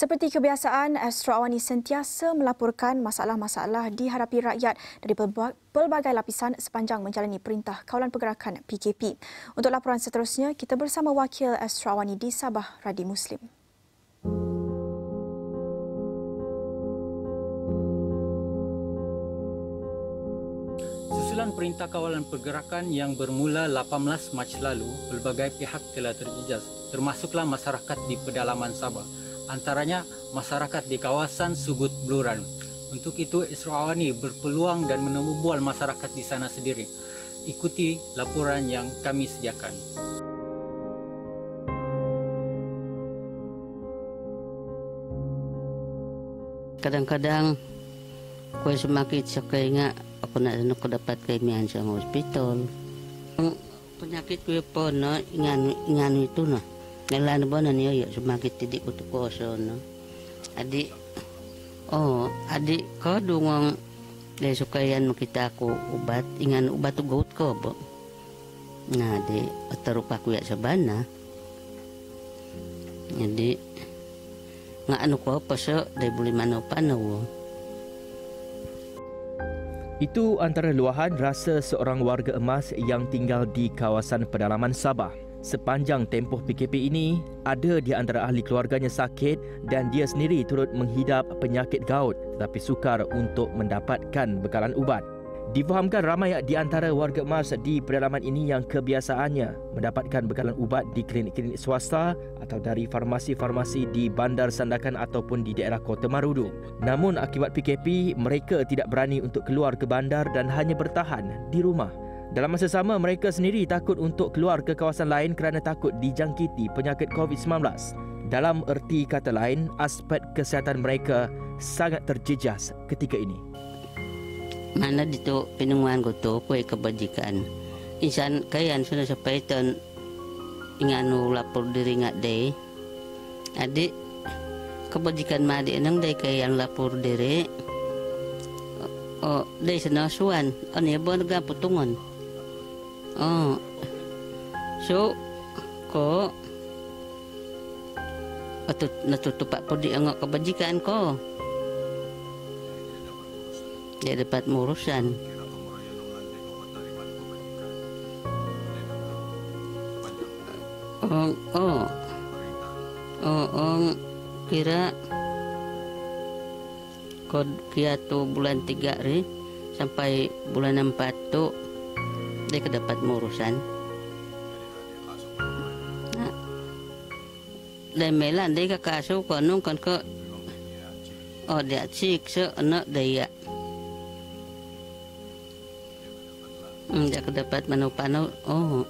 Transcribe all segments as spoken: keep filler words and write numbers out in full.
Seperti kebiasaan, Astro Awani sentiasa melaporkan masalah-masalah dihadapi rakyat dari pelbagai lapisan sepanjang menjalani Perintah Kawalan Pergerakan P K P. Untuk laporan seterusnya, kita bersama wakil Astro Awani di Sabah, Radi Muslim. Susulan Perintah Kawalan Pergerakan yang bermula lapan belas Mac lalu, pelbagai pihak telah terjejas, termasuklah masyarakat di pedalaman Sabah, antaranya masyarakat di kawasan Sugut Bluran. Untuk itu, Astro Awani berpeluang dan menemu bual masyarakat di sana sendiri. Ikuti laporan yang kami sediakan. Kadang-kadang, kue semakin sekeingat aku nak nak dapat kemian sama hospital. Penyakit kue pun no ingan ingan itu no. Nelan bona niyo yo semakin tidik kutu koso no. Adik, oh adik kau dungong dari sukayan kita aku ubat ingan ubat tu gaut ko bo. Nah adik terupa aku ya sabana. Jadi nggak anu ko apa so dari buli mana panawo. Itu antara luahan rasa seorang warga emas yang tinggal di kawasan pedalaman Sabah. Sepanjang tempoh P K P ini, ada di antara ahli keluarganya sakit dan dia sendiri turut menghidap penyakit gaut tetapi sukar untuk mendapatkan bekalan ubat. Difahamkan ramai di antara warga emas di pedalaman ini yang kebiasaannya mendapatkan bekalan ubat di klinik-klinik swasta atau dari farmasi-farmasi di Bandar Sandakan ataupun di daerah Kota Marudu. Namun akibat P K P, mereka tidak berani untuk keluar ke bandar dan hanya bertahan di rumah. Dalam masa sama, mereka sendiri takut untuk keluar ke kawasan lain kerana takut dijangkiti penyakit COVID sembilan belas. Dalam erti kata lain, aspek kesihatan mereka sangat terjejas ketika ini. Mana dito pinunguan ko to kue kebajikan. Insan kayan sudah sampai ton inganu lapor diri ngak day. Adik kebajikan madi nang day kayan lapor diri. Oh, day senasuan. Ano ya bon ga putungon. Oh. So ko atut natutupak po di ang kebajikan ko. Dia dapat urusan. Oh, oh, oh, oh, kira kod kia tu bulan tiga ri sampai bulan empat tu dia kedapat urusan. Nah, lemelan dia kakasu konung kon ke oh dia cik se anak dia. Tidak kedapat manu-panu. Oh,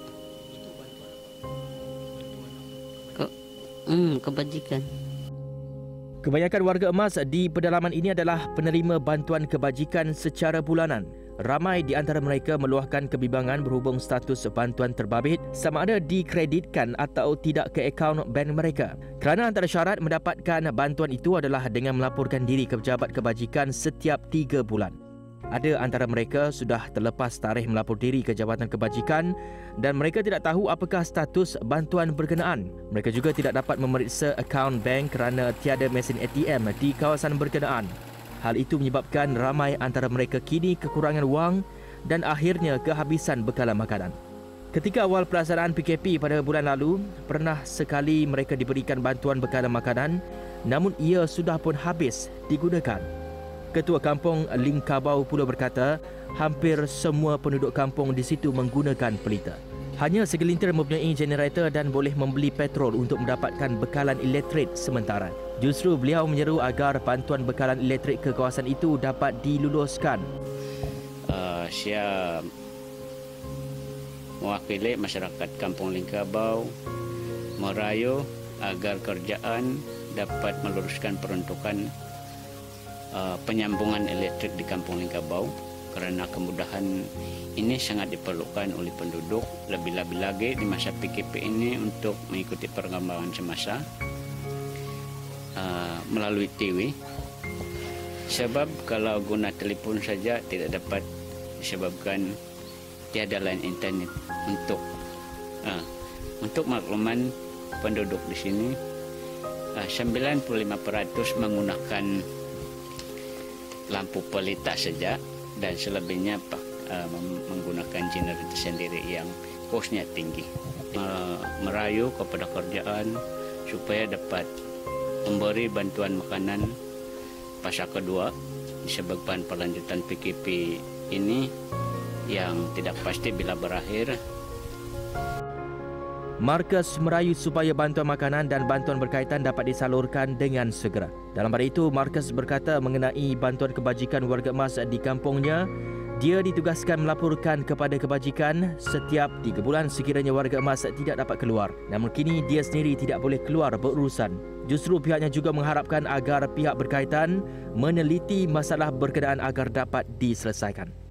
ke, hmm, kebajikan. Kebanyakan warga emas di pedalaman ini adalah penerima bantuan kebajikan secara bulanan. Ramai di antara mereka meluahkan kebimbangan berhubung status bantuan terbabit sama ada dikreditkan atau tidak ke akaun bank mereka. Kerana antara syarat mendapatkan bantuan itu adalah dengan melaporkan diri ke pejabat kebajikan setiap tiga bulan. Ada antara mereka sudah terlepas tarikh melapor diri ke Jabatan Kebajikan dan mereka tidak tahu apakah status bantuan berkenaan. Mereka juga tidak dapat memeriksa akaun bank kerana tiada mesin A T M di kawasan berkenaan. Hal itu menyebabkan ramai antara mereka kini kekurangan wang dan akhirnya kehabisan bekalan makanan. Ketika awal pelaksanaan P K P pada bulan lalu, pernah sekali mereka diberikan bantuan bekalan makanan, namun ia sudah pun habis digunakan. Ketua Kampung Lingkabau pula berkata, hampir semua penduduk kampung di situ menggunakan pelita. Hanya segelintir mempunyai generator dan boleh membeli petrol untuk mendapatkan bekalan elektrik sementara. Justru beliau menyeru agar bantuan bekalan elektrik ke kawasan itu dapat diluluskan. Uh, saya mewakili masyarakat Kampung Lingkabau merayu agar kerajaan dapat meluruskan peruntukan Uh, penyambungan elektrik di Kampung Lingkabau kerana kemudahan ini sangat diperlukan oleh penduduk, lebih-lebih lagi di masa P K P ini untuk mengikuti perkembangan semasa uh, melalui T V. Sebab kalau guna telefon saja tidak dapat disebabkan tiada line internet. Untuk uh, untuk makluman penduduk di sini, sembilan puluh lima peratus menggunakan lampu pelita saja dan selebihnya uh, menggunakan generator sendiri yang kosnya tinggi. Uh, merayu kepada kerajaan supaya dapat memberi bantuan makanan fasa kedua disebabkan perlanjutan P K P ini yang tidak pasti bila berakhir. Markas merayu supaya bantuan makanan dan bantuan berkaitan dapat disalurkan dengan segera. Dalam pada itu, Markas berkata mengenai bantuan kebajikan warga emas di kampungnya, dia ditugaskan melaporkan kepada kebajikan setiap tiga bulan sekiranya warga emas tidak dapat keluar. Namun kini dia sendiri tidak boleh keluar berurusan. Justru pihaknya juga mengharapkan agar pihak berkaitan meneliti masalah berkenaan agar dapat diselesaikan.